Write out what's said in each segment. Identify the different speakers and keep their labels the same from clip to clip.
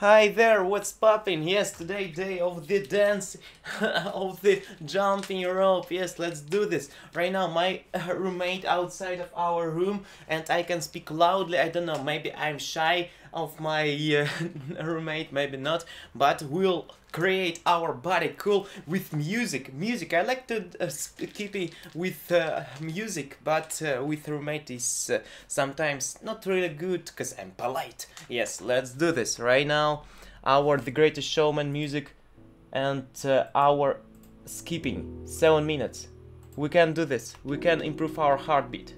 Speaker 1: Hi there, what's poppin'? Yes, today day of the dance, of the jumping rope. Yes, let's do this. Right now, my roommate outside of our room, and I can speak loudly. I don't know, maybe I'm shy of my roommate, maybe not, but we'll create our body cool with music. I like to keep it with music, but with roommate is sometimes not really good because I'm polite. Yes, let's do this right now. Our The Greatest Showman music and our skipping 7 minutes. We can do this. We can improve our heartbeat.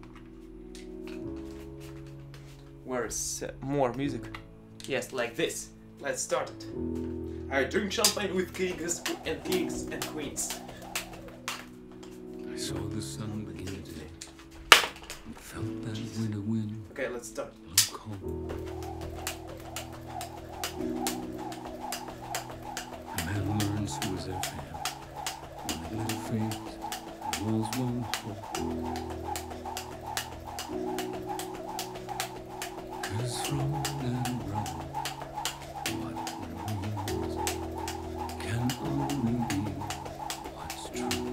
Speaker 1: Where is more music? Yes, like this. Let's start it. I drink champagne with kings and queens.
Speaker 2: I saw the sun begin today. Felt that winter wind.
Speaker 1: Okay, let's start.
Speaker 2: Look home. A man learns who is their fan. When the little fades, the walls won't hold. 'Cause from that road, what remains can only be what's true.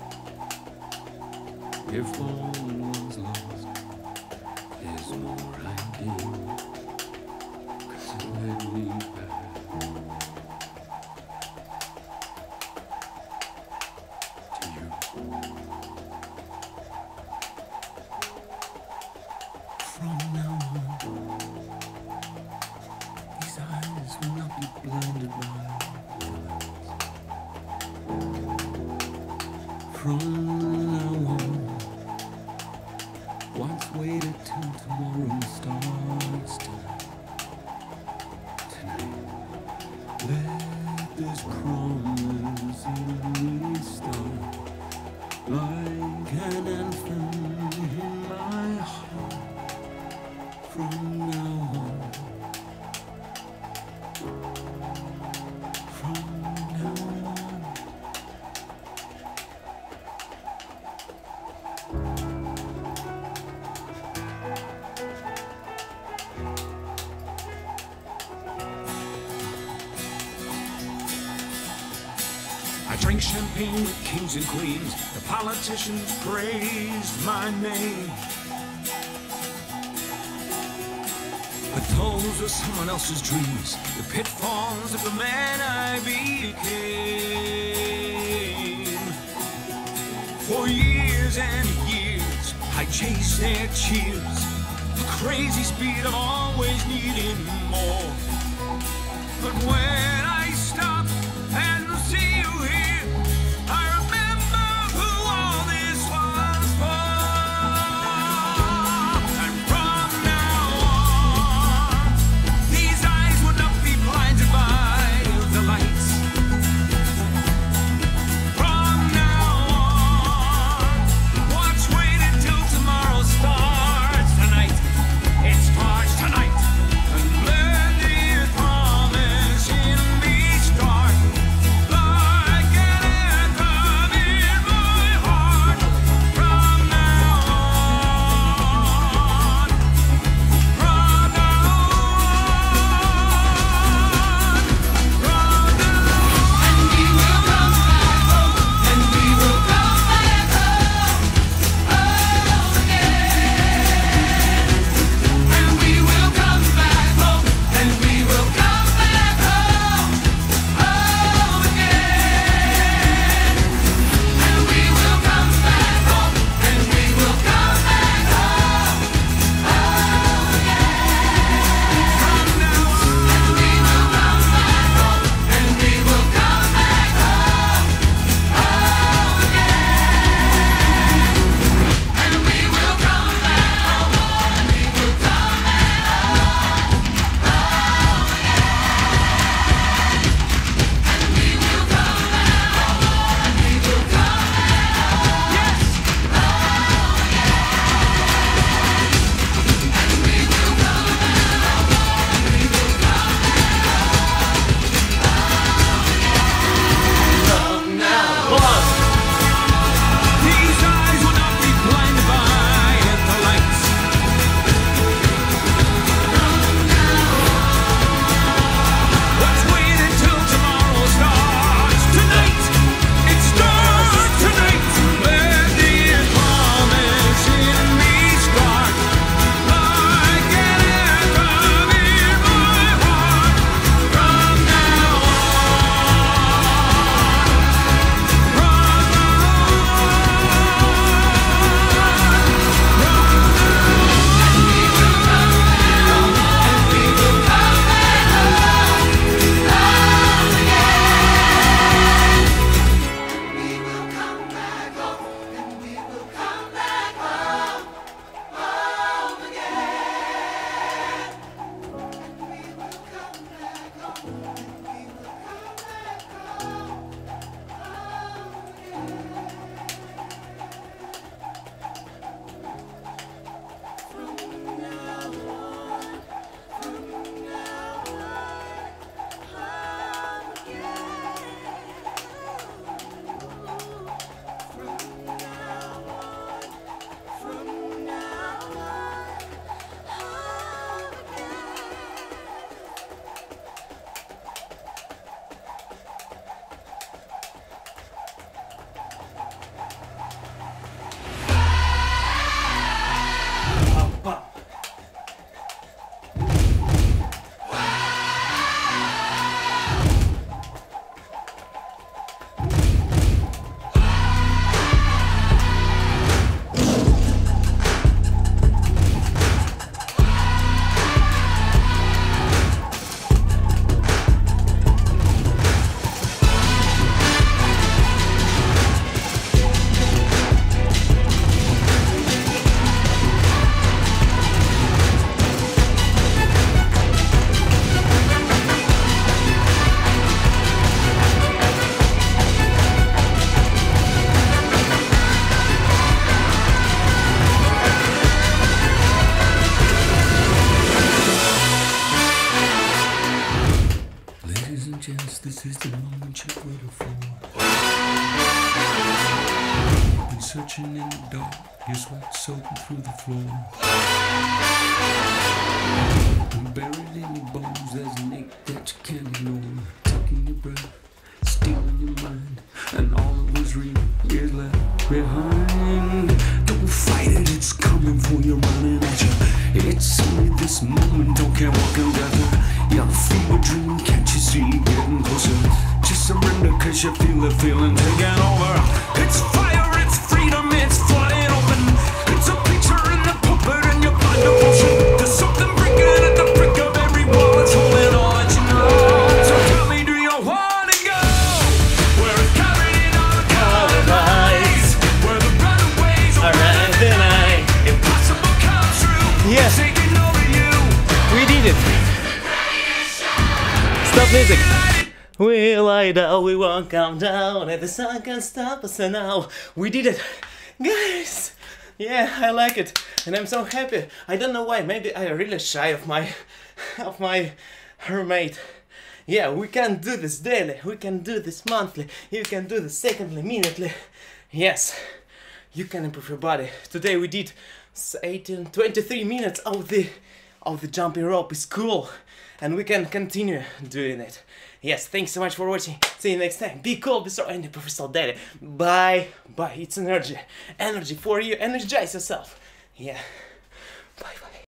Speaker 2: If all was lost, there's more I gained. 'Cause it led me back to you. From now on, these eyes will not be blinded by lies. From now on, what's waited till tomorrow starts tonight. Let this promise in me start like an anthem in my heart. From now on, from now on. I drink champagne with kings and queens. The politicians praised my name. But those were someone else's dreams, the pitfalls of the man I became. For years and years, I chased their cheers, the crazy speed of always needing more. But when I stop and see you here, I remember who all this was for. And from now on, these eyes would not be blinded by the lights. From now on, what's waited till tomorrow starts tonight. It starts tonight. And let the this is the moment you waited for. You've been searching in the dark, your sweat soaking through the floor. And buried in your bones, there's an ache that you can't ignore. Taking your breath, stealing your mind, and all that was real is left behind. Don't fight it, it's coming for you, running at you. It's only this moment, don't care what can gather. You feel a dream, can't you see getting closer? Just surrender cause you feel the feeling taking over. It's fire, it's freedom, it's flying open. It's a picture in the puppet and your blind devotion. There's something breaking at the brick of every wall. It's holding all that you know. So tell me, do you want to go? Where it's carried in all the lies, where the runaways
Speaker 1: Alright, the night.
Speaker 2: impossible come true.
Speaker 1: Yes.
Speaker 2: Taking over you.
Speaker 1: We did it! Stop music! We lie down, we won't come down, and the sun can't stop us now. We did it! Guys! Yeah, I like it, and I'm so happy. I don't know why, maybe I'm really shy of my roommate. Yeah, we can do this daily, we can do this monthly, you can do this secondly, minutely. Yes, you can improve your body. Today we did 23 minutes of the jumping rope. Is cool, and we can continue doing it. Yes, thanks so much for watching. See you next time. Be cool, be strong, and be professional daily. Bye, bye. It's energy for you. Energize yourself. Yeah. Bye, bye.